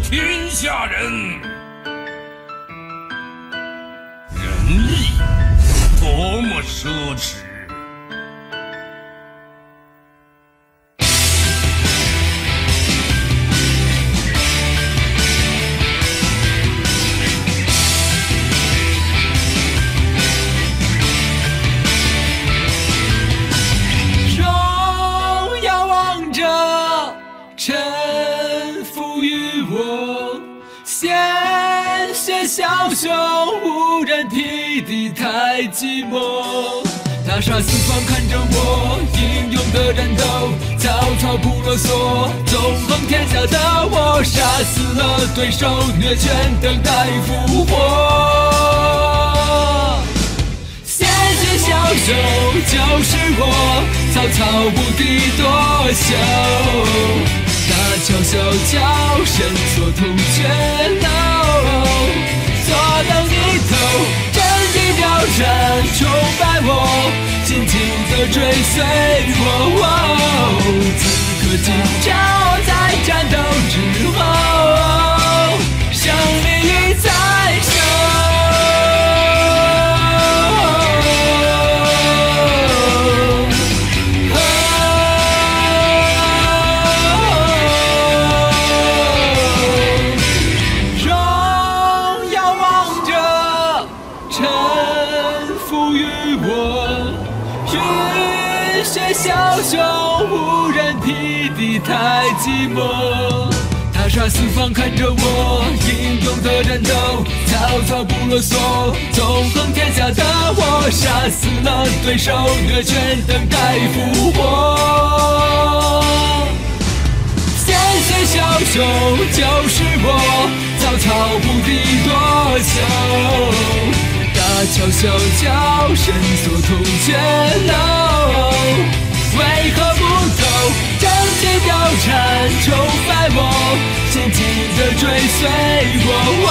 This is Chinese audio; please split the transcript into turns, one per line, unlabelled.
天下人。仁义多么奢侈！
荣耀王者臣服于我，鲜血枭雄，无人匹敌太寂寞。大杀四方看着我，英勇的战斗，曹操不啰嗦，纵横天下的我，杀死了对手，虐权等待复活。鲜血枭雄就是我，曹操无敌夺秀。大乔小乔，伸缩同绝楼，坐等一头，真地貂蝉，崇拜我，尽情地追随我。此刻今朝，在战斗之后，胜利已在手。枭雄，无人匹敌太寂寞。大杀四方看着我，英勇的战斗，曹操不啰嗦，纵横天下的我，杀死了对手，虐权等待复活。鲜血枭雄就是我，曹操无敌夺秀。大乔小乔，伸缩同绝楼，为何不走？真地貂蝉，崇拜我，尽情地追随我。